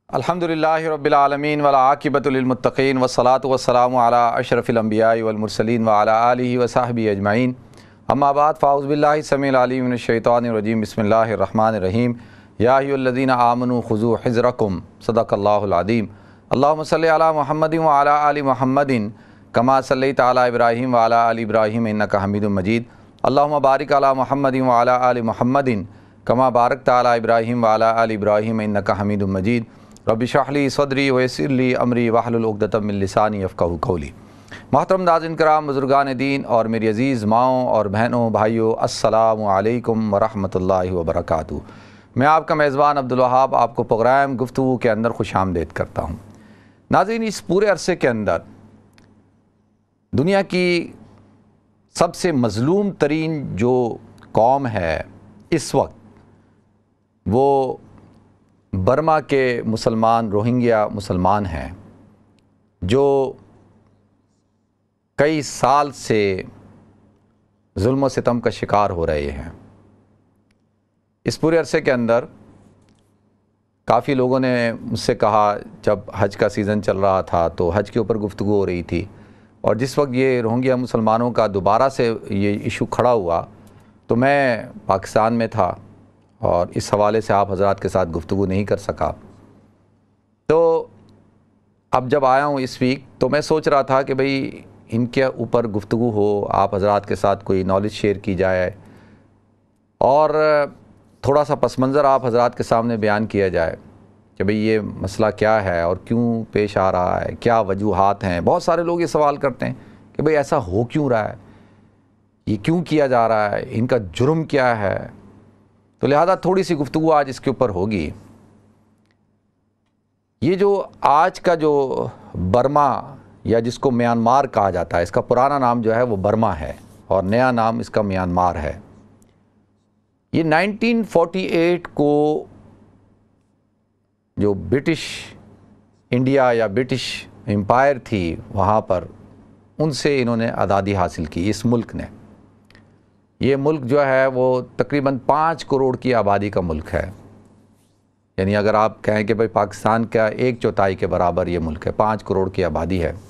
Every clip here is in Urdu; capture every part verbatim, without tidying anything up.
الحمدللہ رب العالمین والعاقبۃ للمتقین والصلاۃ والسلام علی اشرف الانبیاء والمرسلین وعلی آلہ وصحبہ اجمعین اما بعد فاعوذ باللہ السمیع العلیم من الشیطان الرجیم بسم اللہ الرحمن الرحیم یا ایھا الذین آمنوا خذوا حذرکم صدق اللہ العظیم اللہم صلی علی محمد وعلی آل محمد کما صلیت علی ابراہیم وعلی آل ابراہیم انک حمید مجید اللہم بارک علی محمد وعلی آل محمد کما بارکت علی ابراہیم وعلی آل ابراہیم انک حمید مجید رب اشرح لی صدری ویسر لی امری واحلل عقدۃ من لسانی یفقہوا قولی۔ محترم ناظرین کرام، بزرگان دین اور میری عزیز ماؤں اور بہنوں بھائیوں، السلام علیکم ورحمۃ اللہ وبرکاتہ۔ میں آپ کا میزبان عبد الوہاب آپ کو پروگرام گفتگو کے اندر خوش آمدید کرتا ہوں۔ ناظرین، اس پورے عرصے کے اندر دنیا کی سب سے مظلوم ترین جو قوم ہے اس وقت، وہ برما کے مسلمان روہنگیا مسلمان ہیں، جو کئی سال سے ظلم و ستم کا شکار ہو رہے ہیں۔ اس پورے عرصے کے اندر کافی لوگوں نے مجھ سے کہا، جب حج کا سیزن چل رہا تھا تو حج کے اوپر گفتگو ہو رہی تھی، اور جس وقت یہ روہنگیا مسلمانوں کا دوبارہ سے یہ ایشو کھڑا ہوا تو میں پاکستان میں تھا اور اس حوالے سے آپ حضرات کے ساتھ گفتگو نہیں کر سکا۔ تو اب جب آیا ہوں اس ویک تو میں سوچ رہا تھا کہ بھئی ان کے اوپر گفتگو ہو، آپ حضرات کے ساتھ کوئی نالج شیئر کی جائے اور تھوڑا سا پس منظر آپ حضرات کے سامنے بیان کیا جائے کہ بھئی یہ مسئلہ کیا ہے اور کیوں پیش آ رہا ہے، کیا وجوہات ہیں۔ بہت سارے لوگ یہ سوال کرتے ہیں کہ بھئی ایسا ہو کیوں رہا ہے، یہ کیوں کیا جا رہا ہے، ان کا جرم کیا ہے۔ تو لہذا تھوڑی سی گفتگو آج اس کے اوپر ہوگی۔ یہ جو آج کا جو برما یا جس کو میانمار کہا جاتا ہے، اس کا پرانا نام جو ہے وہ برما ہے اور نیا نام اس کا میانمار ہے۔ یہ نائنٹین فورٹی ایٹ کو جو برٹش انڈیا یا برٹش امپائر تھی وہاں پر، ان سے انہوں نے آزادی حاصل کی اس ملک نے۔ یہ ملک جو ہے وہ تقریباً پانچ کروڑ کی آبادی کا ملک ہے، یعنی اگر آپ کہیں کہ بھئی پاکستان کا ایک چوتھائی کے برابر یہ ملک ہے، پانچ کروڑ کی آبادی ہے،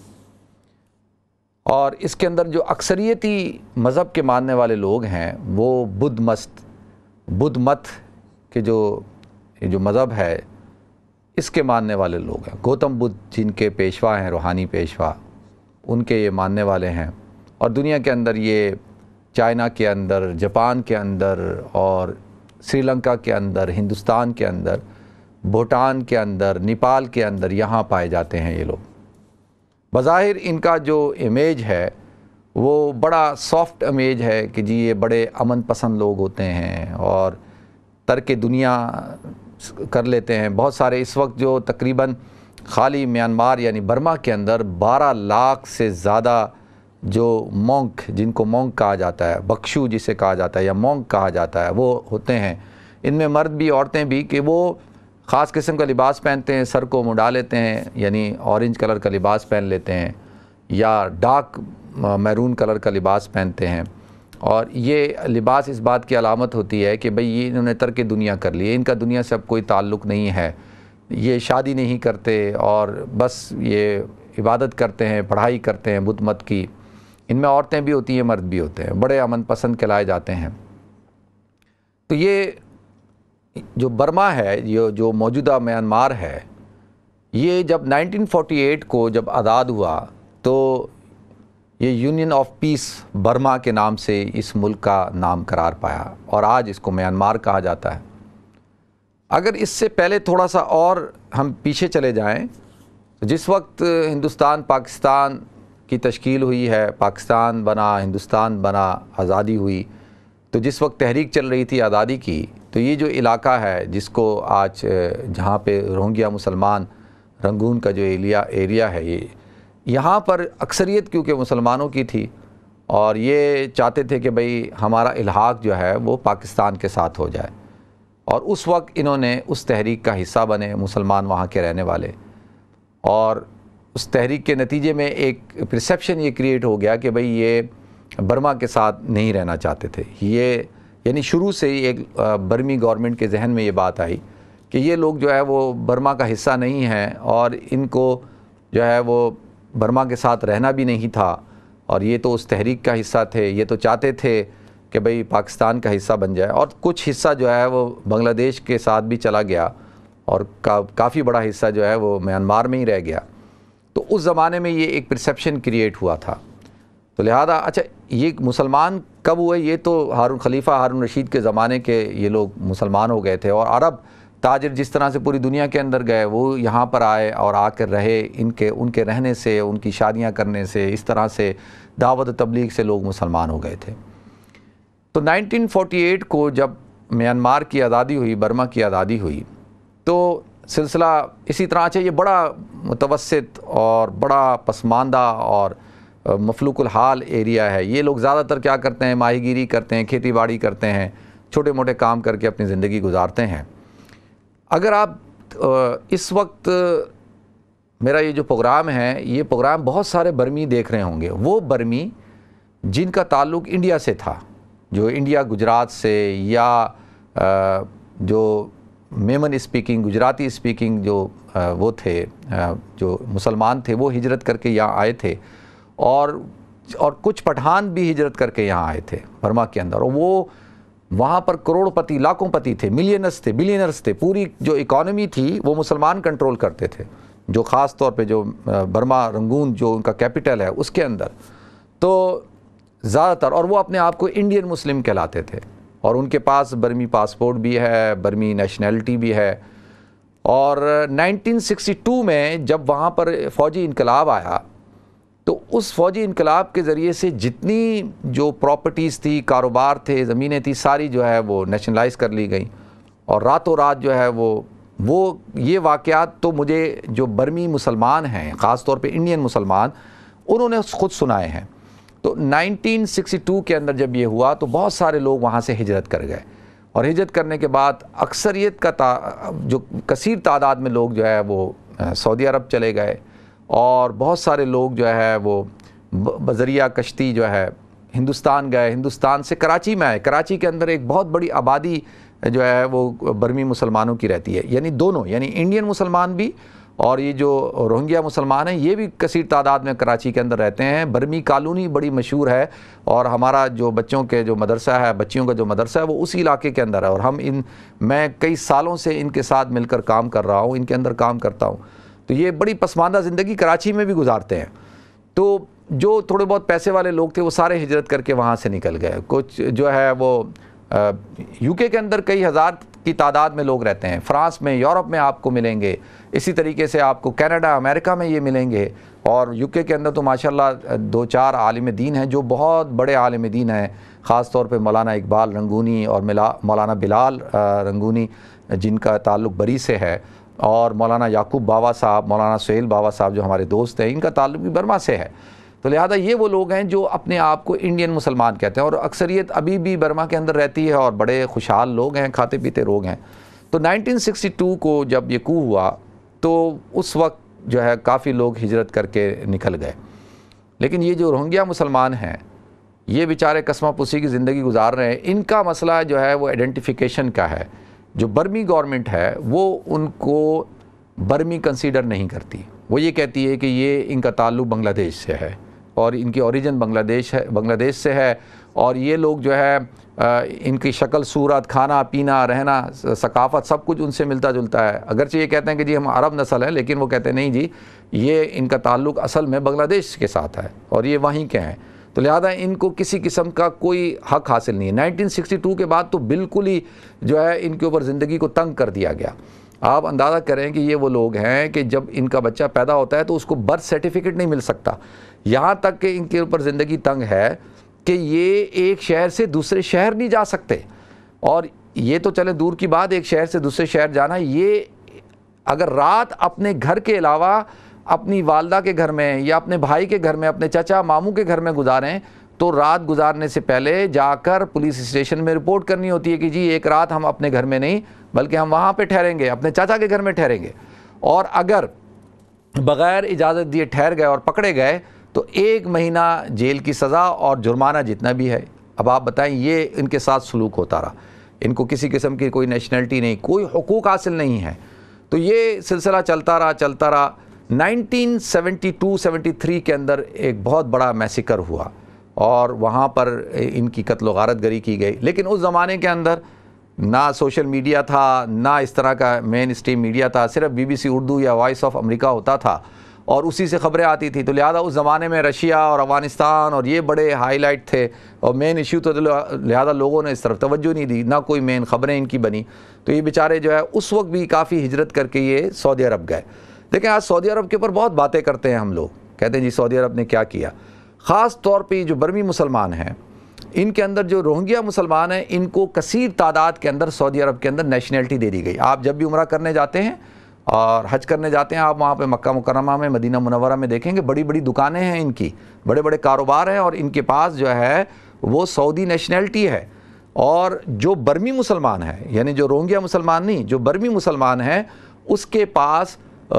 اور اس کے اندر جو اکثریتی مذہب کے ماننے والے لوگ ہیں وہ بدھ مست بدھ مت کے جو جو مذہب ہے اس کے ماننے والے لوگ ہیں۔ گوتم بدھ جن کے پیشوا ہیں، روحانی پیشوا، ان کے یہ ماننے والے ہیں، اور دنیا کے اندر یہ چائنا کے اندر، جاپان کے اندر اور سری لنکا کے اندر، ہندوستان کے اندر، بھوٹان کے اندر، نیپال کے اندر یہاں پائے جاتے ہیں یہ لوگ۔ بظاہر ان کا جو امیج ہے وہ بڑا سافٹ امیج ہے کہ جی یہ بڑے امن پسند لوگ ہوتے ہیں اور ترک دنیا کر لیتے ہیں۔ بہت سارے اس وقت جو تقریباً خالی میانمار یعنی برما کے اندر بارہ لاکھ سے زیادہ جو مونک، جن کو مونک کہا جاتا ہے، بخشو جسے کہا جاتا ہے یا مونک کہا جاتا ہے، وہ ہوتے ہیں۔ ان میں مرد بھی عورتیں بھی، کہ وہ خاص قسم کا لباس پہنتے ہیں، سر کو منڈا لیتے ہیں، یعنی اورنج کلر کا لباس پہن لیتے ہیں یا ڈارک میرون کلر کا لباس پہنتے ہیں، اور یہ لباس اس بات کی علامت ہوتی ہے کہ بھئی یہ انہوں نے ترک دنیا کر لی ہے، ان کا دنیا سے اب کوئی تعلق نہیں ہے، یہ شادی نہیں کرتے اور بس یہ عبادت کرتے ہیں، پڑھائی کرتے ہیں بدھ مت کی۔ ان میں عورتیں بھی ہوتی ہیں، مرد بھی ہوتے ہیں، بڑے امن پسند کہلائے جاتے ہیں۔ تو یہ جو برما ہے، یہ جو موجودہ میانمار ہے، یہ جب نائنٹین فورٹی ایٹ کو جب آزاد ہوا تو یہ یونین آف پیس برما کے نام سے اس ملک کا نام قرار پایا، اور آج اس کو میانمار کہا جاتا ہے۔ اگر اس سے پہلے تھوڑا سا اور ہم پیچھے چلے جائیں، جس وقت ہندوستان پاکستان کی تشکیل ہوئی ہے، پاکستان بنا، ہندوستان بنا، آزادی ہوئی، تو جس وقت تحریک چل رہی تھی آزادی کی، تو یہ جو علاقہ ہے جس کو آج جہاں پہ روہنگیا مسلمان رنگون کا جو ایریا ایریا ہے، یہ یہاں پر اکثریت کیونکہ مسلمانوں کی تھی، اور یہ چاہتے تھے کہ بھئی ہمارا الحاق جو ہے وہ پاکستان کے ساتھ ہو جائے، اور اس وقت انہوں نے اس تحریک کا حصہ بنے مسلمان وہاں کے رہنے والے، اور اس تحریک کے نتیجے میں ایک پرسیپشن یہ کریٹ ہو گیا کہ بھئی یہ برما کے ساتھ نہیں رہنا چاہتے تھے۔ یہ یعنی شروع سے ہی ایک برمی گورنمنٹ کے ذہن میں یہ بات آئی کہ یہ لوگ جو ہے وہ برما کا حصہ نہیں ہیں اور ان کو جو ہے وہ برما کے ساتھ رہنا بھی نہیں تھا، اور یہ تو اس تحریک کا حصہ تھے، یہ تو چاہتے تھے کہ بھئی پاکستان کا حصہ بن جائے، اور کچھ حصہ جو ہے وہ بنگلہ دیش کے ساتھ بھی چلا گیا اور کافی بڑا حصہ جو ہے وہ میانمار میں ہی رہ گیا۔ تو اس زمانے میں یہ ایک پرسیپشن کریٹ ہوا تھا۔ تو لہذا اچھا یہ مسلمان کب ہوئے؟ یہ تو ہارون خلیفہ ہارون رشید کے زمانے کے یہ لوگ مسلمان ہو گئے تھے، اور عرب تاجر جس طرح سے پوری دنیا کے اندر گئے وہ یہاں پر آئے اور آ کر رہے، ان کے ان کے رہنے سے، ان کی شادیاں کرنے سے، اس طرح سے دعوت و تبلیغ سے لوگ مسلمان ہو گئے تھے۔ تو نائنٹین فورٹی ایٹ کو جب میانمار کی آزادی ہوئی، برما کی آزادی ہوئی، تو سلسلہ اسی طرح سے یہ بڑا متوسط اور بڑا پسماندہ اور مفلوق الحال ایریا ہے۔ یہ لوگ زیادہ تر کیا کرتے ہیں؟ ماہی گیری کرتے ہیں، کھیتی باڑی کرتے ہیں، چھوٹے موٹے کام کر کے اپنی زندگی گزارتے ہیں۔ اگر آپ اس وقت میرا یہ جو پروگرام ہے، یہ پروگرام بہت سارے برمی دیکھ رہے ہوں گے، وہ برمی جن کا تعلق انڈیا سے تھا، جو انڈیا گجرات سے، یا جو میمن اسپیکنگ گجراتی اسپیکنگ جو وہ تھے، جو مسلمان تھے، وہ ہجرت کر کے یہاں آئے تھے، اور اور کچھ پٹھان بھی ہجرت کر کے یہاں آئے تھے برما کے اندر، اور وہ وہاں پر کروڑ پتی، لاکھوں پتی تھے، ملینرز تھے، بلینرز تھے، پوری جو اکانومی تھی وہ مسلمان کنٹرول کرتے تھے، جو خاص طور پہ جو برما رنگون جو ان کا کیپٹل ہے اس کے اندر، تو زیادہ تر، اور وہ اپنے آپ کو انڈین مسلم کہلاتے تھے، اور ان کے پاس برمی پاسپورٹ بھی ہے، برمی نیشنلٹی بھی ہے۔ اور نائنٹین سکسٹی ٹو میں جب وہاں پر فوجی انقلاب آیا، تو اس فوجی انقلاب کے ذریعے سے جتنی جو پراپرٹیز تھی، کاروبار تھے، زمینیں تھی، ساری جو ہے وہ نیشنلائز کر لی گئیں، اور راتوں رات جو ہے وہ وہ یہ واقعات تو مجھے جو برمی مسلمان ہیں، خاص طور پہ انڈین مسلمان، انہوں نے خود سنائے ہیں۔ تو نائنٹین سکسٹی ٹو کے اندر جب یہ ہوا تو بہت سارے لوگ وہاں سے ہجرت کر گئے، اور ہجرت کرنے کے بعد اکثریت کا تا جو کثیر تعداد میں لوگ جو ہے وہ سعودی عرب چلے گئے، اور بہت سارے لوگ جو ہے وہ بذریعہ کشتی جو ہے ہندوستان گئے، ہندوستان سے کراچی میں آئے۔ کراچی کے اندر ایک بہت بڑی آبادی جو ہے وہ برمی مسلمانوں کی رہتی ہے، یعنی دونوں، یعنی انڈین مسلمان بھی اور یہ جو روہنگیا مسلمان ہیں یہ بھی کثیر تعداد میں کراچی کے اندر رہتے ہیں۔ برمی کالونی بڑی مشہور ہے، اور ہمارا جو بچوں کے جو مدرسہ ہے، بچیوں کا جو مدرسہ ہے وہ اسی علاقے کے اندر ہے، اور ہم ان میں کئی سالوں سے ان کے ساتھ مل کر کام کر رہا ہوں، ان کے اندر کام کرتا ہوں۔ تو یہ بڑی پسماندہ زندگی کراچی میں بھی گزارتے ہیں۔ تو جو تھوڑے بہت پیسے والے لوگ تھے وہ سارے ہجرت کر کے وہاں سے نکل گئے۔ کچھ جو ہے وہ یو کے کے اندر کئی ہزار کی تعداد میں لوگ رہتے ہیں، فرانس میں، یورپ میں آپ کو ملیں گے، اسی طریقے سے آپ کو کینیڈا، امریکہ میں یہ ملیں گے، اور یو کے کے اندر تو ماشاءاللہ دو چار عالم دین ہیں جو بہت بڑے عالم دین ہیں، خاص طور پہ مولانا اقبال رنگونی اور مولانا بلال رنگونی جن کا تعلق بری سے ہے، اور مولانا یعقوب باوا صاحب، مولانا سہیل باوا صاحب جو ہمارے دوست ہیں، ان کا تعلق بھی برما سے ہے۔ تو لہذا یہ وہ لوگ ہیں جو اپنے آپ کو انڈین مسلمان کہتے ہیں، اور اکثریت ابھی بھی برما کے اندر رہتی ہے، اور بڑے خوشحال لوگ ہیں، کھاتے پیتے لوگ ہیں۔ تو نائنٹین سکسٹی ٹو کو جب یہ کو ہوا تو اس وقت جو ہے کافی لوگ ہجرت کر کے نکل گئے، لیکن یہ جو روہنگیا مسلمان ہیں یہ بیچارے قسمہ پوسی کی زندگی گزار رہے ہیں۔ ان کا مسئلہ جو ہے وہ آئیڈینٹیفیکیشن کا ہے۔ جو برمی گورنمنٹ ہے وہ ان کو برمی کنسیڈر نہیں کرتی، وہ یہ کہتی ہے کہ یہ ان کا تعلق بنگلہ دیش سے ہے، اور ان کی اوریجن بنگلہ دیش ہے، بنگلہ دیش سے ہے، اور یہ لوگ جو ہے ان کی شکل صورت، کھانا پینا، رہنا، ثقافت، سب کچھ ان سے ملتا جلتا ہے۔ اگرچہ یہ کہتے ہیں کہ جی ہم عرب نسل ہیں، لیکن وہ کہتے ہیں نہیں جی، یہ ان کا تعلق اصل میں بنگلہ دیش کے ساتھ ہے، اور یہ وہیں کے ہیں۔ تو لہذا ان کو کسی قسم کا کوئی حق حاصل نہیں ہے۔ نائنٹین سکسٹی ٹو کے بعد تو بالکل ہی جو ہے ان کے اوپر زندگی کو تنگ کر دیا گیا۔ آپ اندازہ کریں کہ یہ وہ لوگ ہیں کہ جب ان کا بچہ پیدا ہوتا ہے تو اس کو برتھ سرٹیفکیٹ نہیں مل سکتا، یہاں تک کہ ان کے اوپر زندگی تنگ ہے کہ یہ ایک شہر سے دوسرے شہر نہیں جا سکتے، اور یہ تو چلے دور کی بات، ایک شہر سے دوسرے شہر جانا، یہ اگر رات اپنے گھر کے علاوہ اپنی والدہ کے گھر میں یا اپنے بھائی کے گھر میں، اپنے چچا ماموں کے گھر میں گزاریں، تو رات گزارنے سے پہلے جا کر پولیس اسٹیشن میں رپورٹ کرنی ہوتی ہے کہ جی ایک رات ہم اپنے گھر میں نہیں بلکہ ہم وہاں پہ ٹھہریں گے، اپنے چاچا کے گھر میں ٹھہریں گے، اور اگر بغیر اجازت دیے ٹھہر گئے اور پکڑے گئے تو ایک مہینہ جیل کی سزا اور جرمانہ جتنا بھی ہے۔ اب آپ بتائیں یہ ان کے ساتھ سلوک ہوتا رہا۔ ان کو کسی قسم کی کوئی نیشنلٹی نہیں، کوئی حقوق حاصل نہیں ہے۔ تو یہ سلسلہ چلتا رہا چلتا رہا nineteen seventy two seventy three کے اندر ایک بہت بڑا میسیکر ہوا اور وہاں پر ان کی قتل و غارت گری کی گئی۔ لیکن اس زمانے کے اندر نہ سوشل میڈیا تھا، نہ اس طرح کا مین اسٹریم میڈیا تھا، صرف بی بی سی اردو یا وائس آف امریکہ ہوتا تھا اور اسی سے خبریں آتی تھی۔ تو لہٰذا اس زمانے میں رشیا اور افغانستان اور یہ بڑے ہائی لائٹ تھے اور مین ایشو تو لہٰذا لوگوں نے اس طرف توجہ نہیں دی، نہ کوئی مین خبریں ان کی بنی۔ تو یہ بیچارے جو ہے اس وقت بھی کافی ہجرت کر کے یہ سعودی عرب گئے۔ لیکن آج سعودی عرب کے اوپر بہت باتیں کرتے ہیں ہم لوگ، کہتے ہیں جی سعودی عرب نے کیا کیا۔ خاص طور پہ جو برمی مسلمان ہیں، ان کے اندر جو روہنگیا مسلمان ہیں، ان کو کثیر تعداد کے اندر سعودی عرب کے اندر نیشنلٹی دے دی گئی۔ آپ جب بھی عمرہ کرنے جاتے ہیں اور حج کرنے جاتے ہیں، آپ وہاں پہ مکہ مکرمہ میں، مدینہ منورہ میں دیکھیں گے بڑی بڑی دکانیں ہیں ان کی، بڑے بڑے کاروبار ہیں اور ان کے پاس جو ہے وہ سعودی نیشنلٹی ہے۔ اور جو برمی مسلمان ہے، یعنی جو روہنگیا مسلمان نہیں، جو برمی مسلمان ہیں، اس کے پاس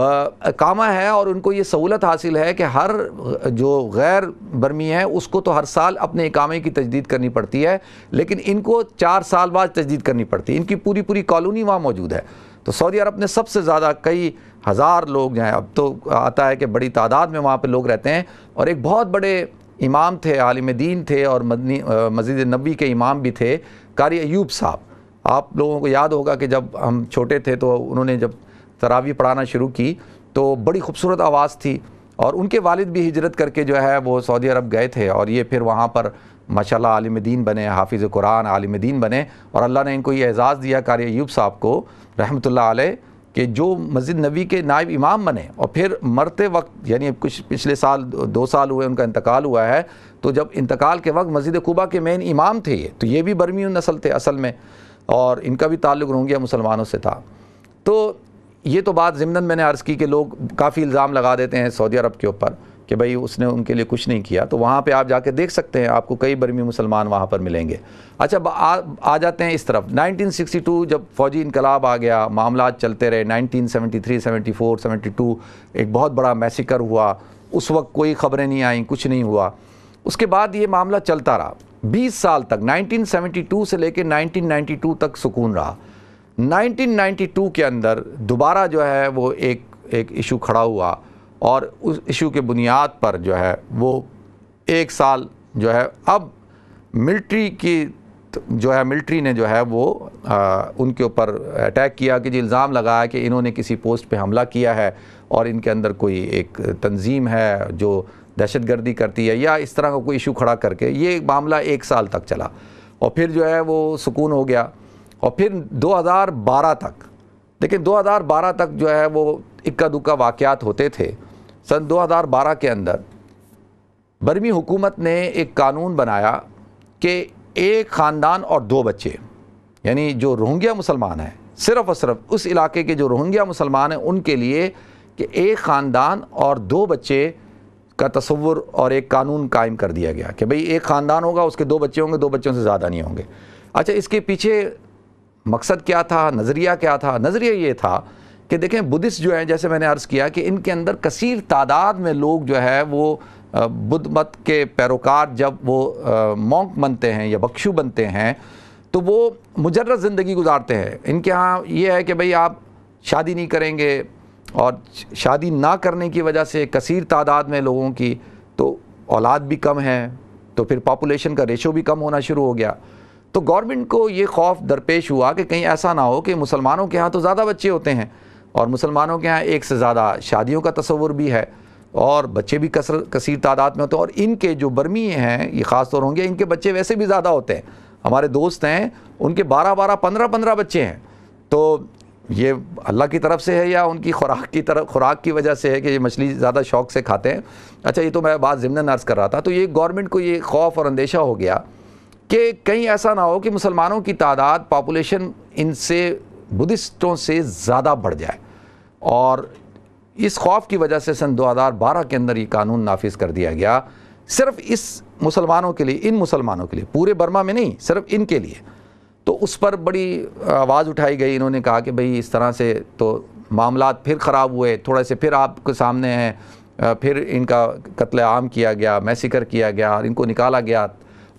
اقامہ ہے اور ان کو یہ سہولت حاصل ہے کہ ہر جو غیر برمی ہے اس کو تو ہر سال اپنے اقامے کی تجدید کرنی پڑتی ہے، لیکن ان کو چار سال بعد تجدید کرنی پڑتی ہے۔ ان کی پوری پوری کالونی وہاں موجود ہے۔ تو سعودی عرب نے سب سے زیادہ کئی ہزار لوگ جو ہیں، اب تو آتا ہے کہ بڑی تعداد میں وہاں پہ لوگ رہتے ہیں، اور ایک بہت بڑے امام تھے، عالم دین تھے اور مدنی مسجد نبوی کے امام بھی تھے، قاری ایوب صاحب۔ آپ لوگوں کو یاد ہوگا کہ جب ہم چھوٹے تھے تو انہوں نے جب تراویح پڑھانا شروع کی تو بڑی خوبصورت آواز تھی، اور ان کے والد بھی ہجرت کر کے جو ہے وہ سعودی عرب گئے تھے، اور یہ پھر وہاں پر ماشاءاللہ عالم دین بنے، حافظ قرآن عالم دین بنے، اور اللہ نے ان کو یہ اعزاز دیا قاری ایوب صاحب کو رحمۃ اللہ علیہ کہ جو مسجد نبوی کے نائب امام بنے، اور پھر مرتے وقت یعنی کچھ پچھلے سال دو سال ہوئے ان کا انتقال ہوا ہے، تو جب انتقال کے وقت مسجد قباء کے مین امام تھے یہ، تو یہ بھی برمی نسل تھے اصل میں، اور ان کا بھی تعلق روہنگیا مسلمانوں سے تھا۔ تو یہ تو بات ضمناً میں نے عرض کی کہ لوگ کافی الزام لگا دیتے ہیں سعودی عرب کے اوپر کہ بھئی اس نے ان کے لیے کچھ نہیں کیا، تو وہاں پہ آپ جا کے دیکھ سکتے ہیں، آپ کو کئی برمی مسلمان وہاں پر ملیں گے۔ اچھا آ جاتے ہیں اس طرف، نائنٹین سکسٹی ٹو جب فوجی انقلاب آ گیا، معاملات چلتے رہے، nineteen seventy three seventy four seventy two ایک بہت بڑا میسیکر ہوا، اس وقت کوئی خبریں نہیں آئیں، کچھ نہیں ہوا۔ اس کے بعد یہ معاملہ چلتا رہا بیس سال تک، نائنٹین سیونٹی ٹو سے لے کے نائنٹین نائنٹی ٹو تک سکون رہا۔ نائنٹین نائنٹی ٹو کے اندر دوبارہ جو ہے وہ ایک ایک ایشو کھڑا ہوا، اور اس ایشو کے بنیاد پر جو ہے وہ ایک سال جو ہے اب ملٹری کی جو ہے ملٹری نے جو ہے وہ ان کے اوپر اٹیک کیا کہ جی الزام لگایا کہ انہوں نے کسی پوسٹ پہ حملہ کیا ہے اور ان کے اندر کوئی ایک تنظیم ہے جو دہشت گردی کرتی ہے، یا اس طرح کا کوئی ایشو کھڑا کر کے یہ معاملہ ایک سال تک چلا، اور پھر جو ہے وہ سکون ہو گیا، اور پھر دو ہزار بارہ تک، لیکن دو ہزار بارہ تک جو ہے وہ اکا دکا واقعات ہوتے تھے۔ سن دو ہزار بارہ کے اندر برمی حکومت نے ایک قانون بنایا کہ ایک خاندان اور دو بچے، یعنی جو روہنگیا مسلمان ہیں، صرف اور صرف اس علاقے کے جو روہنگیا مسلمان ہیں ان کے لیے کہ ایک خاندان اور دو بچے کا تصور اور ایک قانون قائم کر دیا گیا کہ بھئی ایک خاندان ہوگا، اس کے دو بچے ہوں گے، دو بچوں سے زیادہ نہیں ہوں گے۔ اچھا اس کے پیچھے مقصد کیا تھا، نظریہ کیا تھا؟ نظریہ یہ تھا کہ دیکھیں بدھسٹ جو ہیں، جیسے میں نے عرض کیا کہ ان کے اندر کثیر تعداد میں لوگ جو ہے وہ بدھ مت کے پیروکار جب وہ مونک بنتے ہیں یا بکشو بنتے ہیں تو وہ مجرد زندگی گزارتے ہیں۔ ان کے ہاں یہ ہے کہ بھئی آپ شادی نہیں کریں گے، اور شادی نہ کرنے کی وجہ سے کثیر تعداد میں لوگوں کی تو اولاد بھی کم ہے، تو پھر پاپولیشن کا ریشو بھی کم ہونا شروع ہو گیا۔ تو گورنمنٹ کو یہ خوف درپیش ہوا کہ کہیں ایسا نہ ہو کہ مسلمانوں کے ہاں تو زیادہ بچے ہوتے ہیں، اور مسلمانوں کے ہاں ایک سے زیادہ شادیوں کا تصور بھی ہے، اور بچے بھی کثیر تعداد میں ہوتے ہیں، اور ان کے جو برمی ہیں یہ خاص طور ہوں گے، ان کے بچے ویسے بھی زیادہ ہوتے ہیں۔ ہمارے دوست ہیں ان کے بارہ بارہ پندرہ پندرہ بچے ہیں۔ تو یہ اللہ کی طرف سے ہے یا ان کی خوراک کی طرف خوراک کی وجہ سے ہے کہ یہ مچھلی زیادہ شوق سے کھاتے ہیں؟ اچھا یہ تو میں بات ضمناً عرض کر رہا تھا۔ تو یہ گورنمنٹ کو یہ خوف اور اندیشہ ہو گیا کہ کہیں ایسا نہ ہو کہ مسلمانوں کی تعداد پاپولیشن ان سے بدھسٹوں سے زیادہ بڑھ جائے، اور اس خوف کی وجہ سے سن دو ہزار بارہ کے اندر یہ قانون نافذ کر دیا گیا، صرف اس مسلمانوں کے لیے، ان مسلمانوں کے لیے، پورے برما میں نہیں، صرف ان کے لیے۔ تو اس پر بڑی آواز اٹھائی گئی، انہوں نے کہا کہ بھئی اس طرح سے تو معاملات پھر خراب ہوئے، تھوڑے سے پھر آپ کے سامنے ہیں، پھر ان کا قتل عام کیا گیا، میسیکر کیا گیا، اور ان کو نکالا گیا،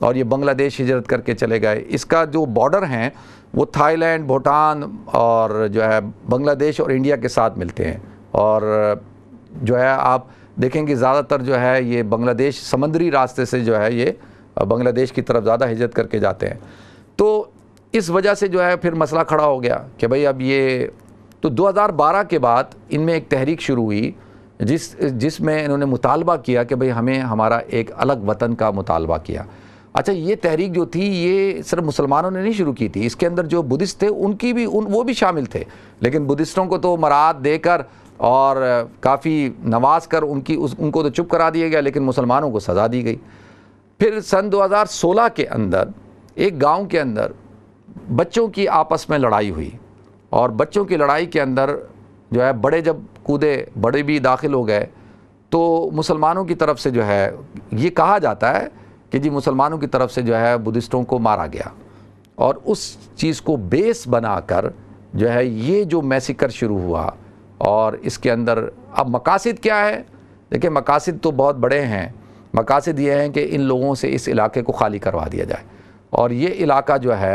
اور یہ بنگلہ دیش ہجرت کر کے چلے گئے. اس کا جو بارڈر ہیں وہ تھائی لینڈ، بھوٹان اور جو ہے بنگلہ دیش اور انڈیا کے ساتھ ملتے ہیں. اور جو ہے آپ دیکھیں کہ زیادہ تر جو ہے یہ بنگلہ دیش سمندری راستے سے جو ہے یہ بنگلہ دیش کی طرف زیادہ ہجرت کر کے جاتے ہیں. تو اس وجہ سے جو ہے پھر مسئلہ کھڑا ہو گیا کہ بھئی اب یہ تو دو ہزار بارہ کے بعد ان میں ایک تحریک شروع ہوئی جس جس میں انہوں نے مطالبہ کیا کہ بھئی ہمیں ہمارا ایک الگ وطن کا مطالبہ کیا. اچھا یہ تحریک جو تھی یہ صرف مسلمانوں نے نہیں شروع کی تھی، اس کے اندر جو بدھسٹ تھے ان کی بھی ان وہ بھی شامل تھے، لیکن بدھسٹوں کو تو مراعات دے کر اور کافی نواز کر ان کی ان کو تو چپ کرا دیا گیا، لیکن مسلمانوں کو سزا دی گئی. پھر سن دو ہزار سولہ کے اندر ایک گاؤں کے اندر بچوں کی آپس میں لڑائی ہوئی، اور بچوں کی لڑائی کے اندر جو ہے بڑے جب کودے، بڑے بھی داخل ہو گئے، تو مسلمانوں کی طرف سے جو ہے یہ کہا جاتا ہے کہ جی مسلمانوں کی طرف سے جو ہے بدھسٹوں کو مارا گیا، اور اس چیز کو بیس بنا کر جو ہے یہ جو میسیکر شروع ہوا. اور اس کے اندر اب مقاصد کیا ہے؟ دیکھیں مقاصد تو بہت بڑے ہیں. مقاصد یہ ہیں کہ ان لوگوں سے اس علاقے کو خالی کروا دیا جائے، اور یہ علاقہ جو ہے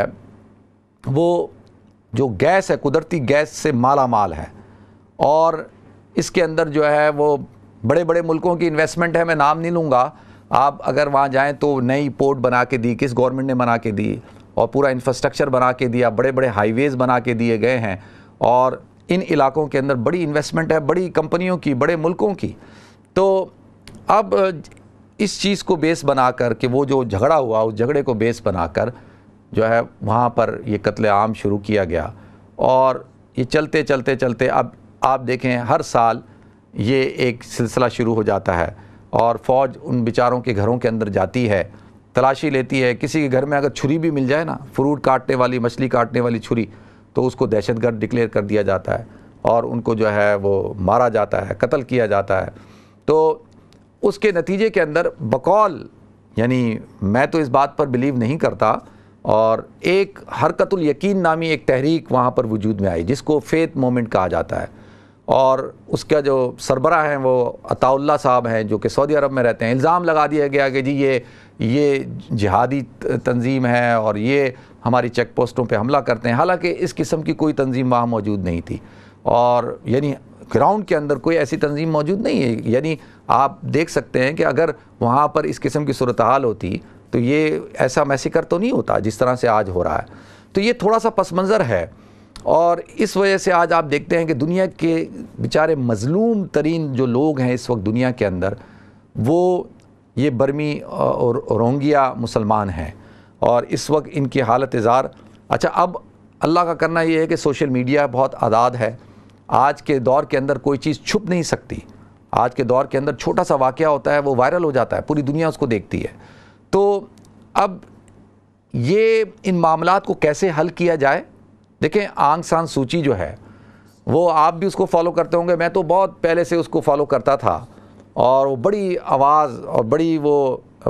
وہ جو گیس ہے، قدرتی گیس سے مالا مال ہے، اور اس کے اندر جو ہے وہ بڑے بڑے ملکوں کی انویسٹمنٹ ہے. میں نام نہیں لوں گا، آپ اگر وہاں جائیں تو نئی پورٹ بنا کے دی، کس گورنمنٹ نے بنا کے دی، اور پورا انفراسٹرکچر بنا کے دیا، بڑے بڑے ہائی ویز بنا کے دیے گئے ہیں، اور ان علاقوں کے اندر بڑی انویسٹمنٹ ہے، بڑی کمپنیوں کی، بڑے ملکوں کی. تو اب اس چیز کو بیس بنا کر کہ وہ جو جھگڑا ہوا اس جھگڑے کو بیس بنا کر جو ہے وہاں پر یہ قتل عام شروع کیا گیا. اور یہ چلتے چلتے چلتے اب آپ دیکھیں ہر سال یہ ایک سلسلہ شروع ہو جاتا ہے، اور فوج ان بیچاروں کے گھروں کے اندر جاتی ہے، تلاشی لیتی ہے. کسی کے گھر میں اگر چھری بھی مل جائے نا، فروٹ کاٹنے والی، مچھلی کاٹنے والی چھری، تو اس کو دہشت گرد ڈکلیئر کر دیا جاتا ہے، اور ان کو جو ہے وہ مارا جاتا ہے، قتل کیا جاتا ہے. تو اس کے نتیجے کے اندر بقول، یعنی میں تو اس بات پر بلیو نہیں کرتا، اور ایک حرکت الیقین نامی ایک تحریک وہاں پر وجود میں آئی جس کو فیتھ مومنٹ کہا جاتا ہے. اور اس کا جو سربراہ ہیں وہ عطا اللہ صاحب ہیں جو کہ سعودی عرب میں رہتے ہیں. الزام لگا دیا گیا کہ جی یہ یہ جہادی تنظیم ہے اور یہ ہماری چیک پوسٹوں پہ حملہ کرتے ہیں، حالانکہ اس قسم کی کوئی تنظیم وہاں موجود نہیں تھی، اور یعنی گراؤنڈ کے اندر کوئی ایسی تنظیم موجود نہیں ہے. یعنی آپ دیکھ سکتے ہیں کہ اگر وہاں پر اس قسم کی صورتحال ہوتی تو یہ ایسا میسیکر تو نہیں ہوتا جس طرح سے آج ہو رہا ہے. تو یہ تھوڑا سا پس منظر ہے، اور اس وجہ سے آج آپ دیکھتے ہیں کہ دنیا کے بیچارے مظلوم ترین جو لوگ ہیں اس وقت دنیا کے اندر، وہ یہ برمی اور روہنگیا مسلمان ہیں، اور اس وقت ان کی حالت زار. اچھا اب اللہ کا کرنا یہ ہے کہ سوشل میڈیا بہت آزاد ہے. آج کے دور کے اندر کوئی چیز چھپ نہیں سکتی. آج کے دور کے اندر چھوٹا سا واقعہ ہوتا ہے وہ وائرل ہو جاتا ہے، پوری دنیا اس کو دیکھتی ہے. تو اب یہ ان معاملات کو کیسے حل کیا جائے؟ دیکھیں آنگ سان سوچی جو ہے وہ آپ بھی اس کو فالو کرتے ہوں گے، میں تو بہت پہلے سے اس کو فالو کرتا تھا، اور وہ بڑی آواز اور بڑی وہ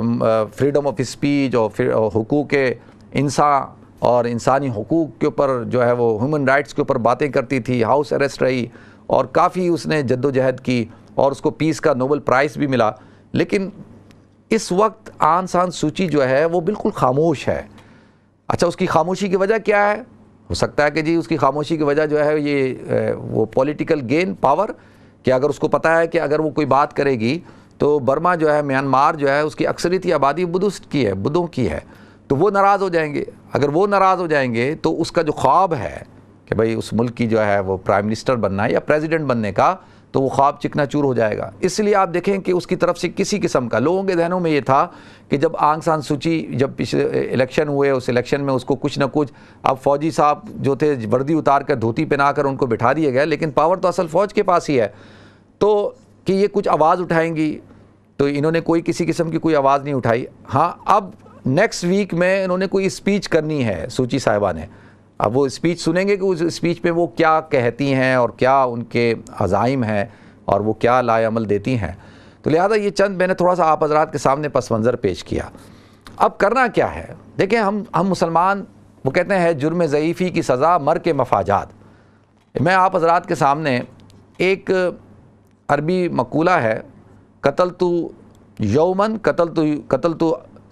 فریڈم آف اسپیچ اور حقوق انسان اور انسانی حقوق کے اوپر جو ہے وہ ہیومن رائٹس کے اوپر باتیں کرتی تھی. ہاؤس اریسٹ رہی اور کافی اس نے جد و جہد کی، اور اس کو پیس کا نوبل پرائز بھی ملا. لیکن اس وقت آنگ سان سوچی جو ہے وہ بالکل خاموش ہے. اچھا اس کی خاموشی کی وجہ کیا ہے؟ ہو سکتا ہے کہ جی اس کی خاموشی کی وجہ جو ہے یہ وہ پولیٹیکل گین پاور، کہ اگر اس کو پتہ ہے کہ اگر وہ کوئی بات کرے گی تو برما جو ہے، میانمار جو ہے، اس کی اکثریتی آبادی بدھسٹ کی ہے، بدھوں کی ہے، تو وہ ناراض ہو جائیں گے. اگر وہ ناراض ہو جائیں گے تو اس کا جو خواب ہے کہ بھئی اس ملک کی جو ہے وہ پرائم منسٹر بننا ہے یا پریزیڈنٹ بننے کا، تو وہ خواب چکنا چور ہو جائے گا. اس لیے آپ دیکھیں کہ اس کی طرف سے کسی قسم کا لوگوں کے ذہنوں میں یہ تھا کہ جب آنگ سان سوچی جب پچھلے الیکشن ہوئے، اس الیکشن میں اس کو کچھ نہ کچھ، اب فوجی صاحب جو تھے وردی اتار کر دھوتی پہنا کر ان کو بٹھا دیا گیا، لیکن پاور تو اصل فوج کے پاس ہی ہے. تو کہ یہ کچھ آواز اٹھائیں گی، تو انہوں نے کوئی کسی قسم کی کوئی آواز نہیں اٹھائی. ہاں اب نیکسٹ ویک میں انہوں نے کوئی اسپیچ کرنی ہے سوچی صاحبہ نے. اب وہ اسپیچ سنیں گے کہ اس اسپیچ میں وہ کیا کہتی ہیں اور کیا ان کے عزائم ہیں اور وہ کیا لائے عمل دیتی ہیں. تو لہذا یہ چند میں نے تھوڑا سا آپ حضرات کے سامنے پس منظر پیش کیا. اب کرنا کیا ہے؟ دیکھیں ہم ہم مسلمان، وہ کہتے ہیں جرم ضعیفی کی سزا مر کے مفاجات. میں آپ حضرات کے سامنے ایک عربی مقولہ ہے، قتل تو یومن قتل تو قتل تو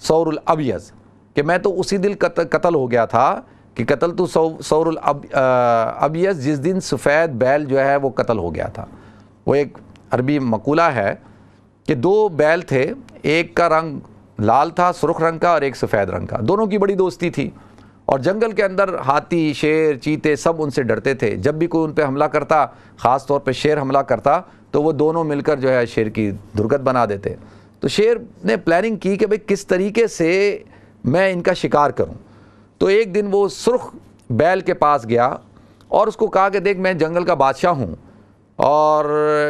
سور الابیض، کہ میں تو اسی دن قتل ہو گیا تھا کہ قتل تو سور الابیض، جس دن سفید بیل جو ہے وہ قتل ہو گیا تھا۔ وہ ایک عربی مقولہ ہے کہ دو بیل تھے، ایک کا رنگ لال تھا سرخ رنگ کا اور ایک سفید رنگ کا، دونوں کی بڑی دوستی تھی، اور جنگل کے اندر ہاتھی شیر چیتے سب ان سے ڈرتے تھے۔ جب بھی کوئی ان پہ حملہ کرتا، خاص طور پہ شیر حملہ کرتا، تو وہ دونوں مل کر جو ہے شیر کی درگت بنا دیتے۔ تو شیر نے پلاننگ کی کہ بھئی کس طریقے سے میں ان کا شکار کروں۔ تو ایک دن وہ سرخ بیل کے پاس گیا اور اس کو کہا کہ دیکھ میں جنگل کا بادشاہ ہوں اور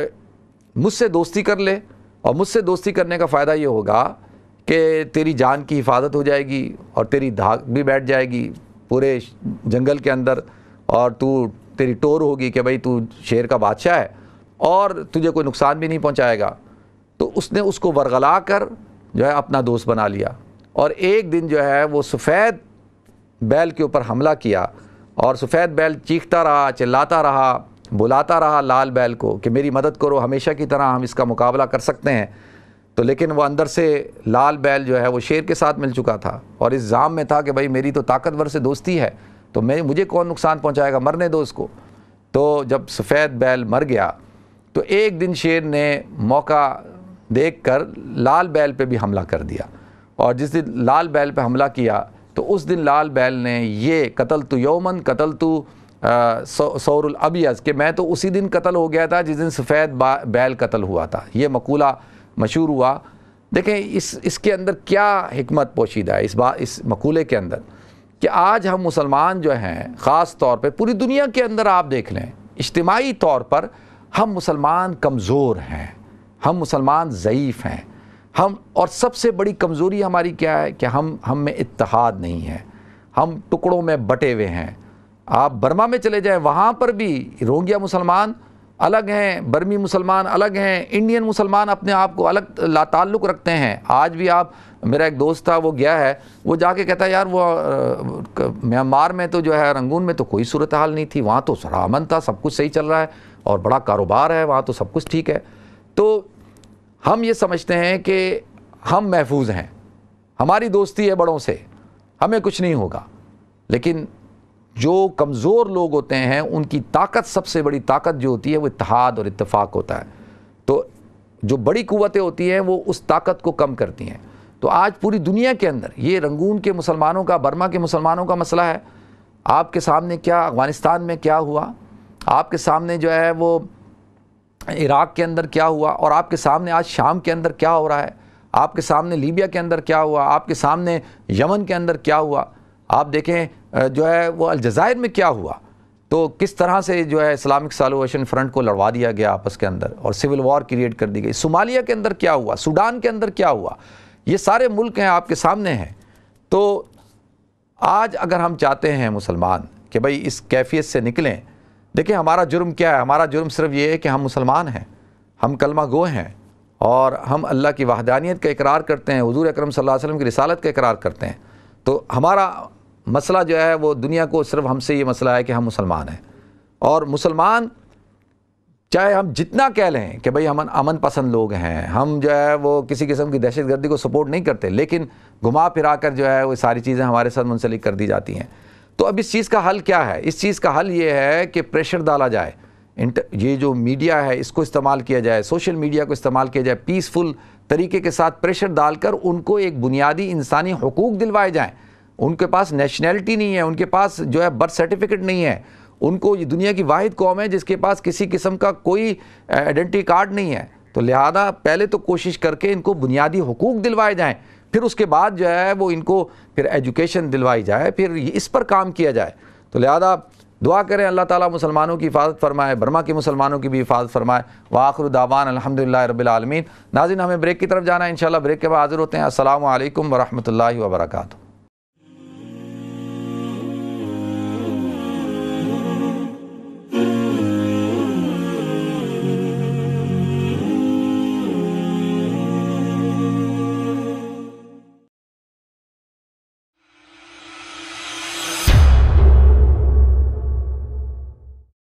مجھ سے دوستی کر لے، اور مجھ سے دوستی کرنے کا فائدہ یہ ہوگا کہ تیری جان کی حفاظت ہو جائے گی اور تیری دھاک بھی بیٹھ جائے گی پورے جنگل کے اندر، اور تو تیری ٹور ہوگی کہ بھئی تو شیر کا بادشاہ ہے اور تجھے کوئی نقصان بھی نہیں پہنچائے گا۔ تو اس نے اس کو ورغلا کر جو ہے اپنا دوست بنا لیا، اور ایک دن جو ہے وہ سفید بیل کے اوپر حملہ کیا، اور سفید بیل چیختا رہا، چلاتا رہا، بلاتا رہا لال بیل کو کہ میری مدد کرو، ہمیشہ کی طرح ہم اس کا مقابلہ کر سکتے ہیں۔ تو لیکن وہ اندر سے لال بیل جو ہے وہ شیر کے ساتھ مل چکا تھا، اور اس ظام میں تھا کہ بھئی میری تو طاقتور سے دوستی ہے، تو میں مجھے کون نقصان پہنچائے گا، مرنے دو اس کو۔ تو جب سفید بیل مر گیا تو ایک دن شیر نے موقع دیکھ کر لال بیل پہ بھی حملہ کر دیا، اور جس دن لال بیل پہ حملہ کیا تو اس دن لال بیل نے یہ قتل تو یومن قتل تو سور الابیض، کہ میں تو اسی دن قتل ہو گیا تھا جس دن سفید بیل قتل ہوا تھا۔ یہ مقولہ مشہور ہوا۔ دیکھیں اس اس کے اندر کیا حکمت پوشیدہ ہے اس بات اس مقولے کے اندر، کہ آج ہم مسلمان جو ہیں خاص طور پہ پوری دنیا کے اندر آپ دیکھ لیں، اجتماعی طور پر ہم مسلمان کمزور ہیں، ہم مسلمان ضعیف ہیں، ہم اور سب سے بڑی کمزوری ہماری کیا ہے کہ ہم ہم میں اتحاد نہیں ہے، ہم ٹکڑوں میں بٹے ہوئے ہیں۔ آپ برما میں چلے جائیں، وہاں پر بھی روہنگیا مسلمان الگ ہیں، برمی مسلمان الگ ہیں، انڈین مسلمان اپنے آپ کو الگ لا تعلق رکھتے ہیں۔ آج بھی آپ، میرا ایک دوست تھا وہ گیا ہے، وہ جا کے کہتا ہے یار وہ میانمار میں تو جو ہے رنگون میں تو کوئی صورتحال نہیں تھی، وہاں تو سرا امن تھا، سب کچھ صحیح چل رہا ہے اور بڑا کاروبار ہے وہاں، تو سب کچھ ٹھیک ہے۔ تو ہم یہ سمجھتے ہیں کہ ہم محفوظ ہیں، ہماری دوستی ہے بڑوں سے، ہمیں کچھ نہیں ہوگا، لیکن جو کمزور لوگ ہوتے ہیں ان کی طاقت، سب سے بڑی طاقت جو ہوتی ہے وہ اتحاد اور اتفاق ہوتا ہے۔ تو جو بڑی قوتیں ہوتی ہیں وہ اس طاقت کو کم کرتی ہیں۔ تو آج پوری دنیا کے اندر یہ رنگون کے مسلمانوں کا، برما کے مسلمانوں کا مسئلہ ہے۔ آپ کے سامنے کیا افغانستان میں کیا ہوا، آپ کے سامنے جو ہے وہ عراق کے اندر کیا ہوا، اور آپ کے سامنے آج شام کے اندر کیا ہو رہا ہے، آپ کے سامنے لیبیا کے اندر کیا ہوا، آپ کے سامنے یمن کے اندر کیا ہوا، آپ دیکھیں جو ہے وہ الجزائر میں کیا ہوا، تو کس طرح سے جو ہے اسلامک سالویشن فرنٹ کو لڑوا دیا گیا آپس کے اندر اور سول وار کریٹ کر دی گئی۔ صومالیہ کے اندر کیا ہوا، سوڈان کے اندر کیا ہوا، یہ سارے ملک ہیں آپ کے سامنے ہیں۔ تو آج اگر ہم چاہتے ہیں مسلمان کہ بھئی اس کیفیت سے نکلیں، دیکھیں ہمارا جرم کیا ہے، ہمارا جرم صرف یہ ہے کہ ہم مسلمان ہیں، ہم کلمہ گو ہیں، اور ہم اللہ کی وحدانیت کا اقرار کرتے ہیں، حضور اکرم صلی اللہ علیہ وسلم کی رسالت کا اقرار کرتے ہیں۔ تو ہمارا مسئلہ جو ہے وہ دنیا کو صرف ہم سے یہ مسئلہ ہے کہ ہم مسلمان ہیں، اور مسلمان چاہے ہم جتنا کہہ لیں کہ بھئی ہم امن پسند لوگ ہیں، ہم جو ہے وہ کسی قسم کی دہشت گردی کو سپورٹ نہیں کرتے، لیکن گھما پھرا کر جو ہے وہ ساری چیزیں ہمارے ساتھ منسلک کر دی جاتی ہیں۔ تو اب اس چیز کا حل کیا ہے؟ اس چیز کا حل یہ ہے کہ پریشر ڈالا جائے، یہ جو میڈیا ہے اس کو استعمال کیا جائے، سوشل میڈیا کو استعمال کیا جائے، پیسفل طریقے کے ساتھ پریشر ڈال کر ان کو ایک بنیادی انسانی حقوق دلوائے جائیں۔ ان کے پاس نیشنلٹی نہیں ہے، ان کے پاس جو ہے برتھ سرٹیفکیٹ نہیں ہے، ان کو یہ دنیا کی واحد قوم ہے جس کے پاس کسی قسم کا کوئی آئیڈینٹی کارڈ نہیں ہے، تو لہذا پہلے تو کوشش کر کے ان کو بنیادی حقوق دلوائے جائیں، پھر اس کے بعد جو ہے وہ ان کو پھر ایجوکیشن دلوائی جائے، پھر اس پر کام کیا جائے۔ تو لہذا دعا کریں اللہ تعالیٰ مسلمانوں کی حفاظت فرمائے، برما کے مسلمانوں کی بھی حفاظت فرمائے۔ وآخر دعوان الحمدللہ رب العالمین۔ ناظرین ہمیں بریک کی طرف جانا ہے، انشاءاللہ بریک کے بعد حاضر ہوتے ہیں۔ السلام علیکم ورحمۃ اللہ وبرکاتہ۔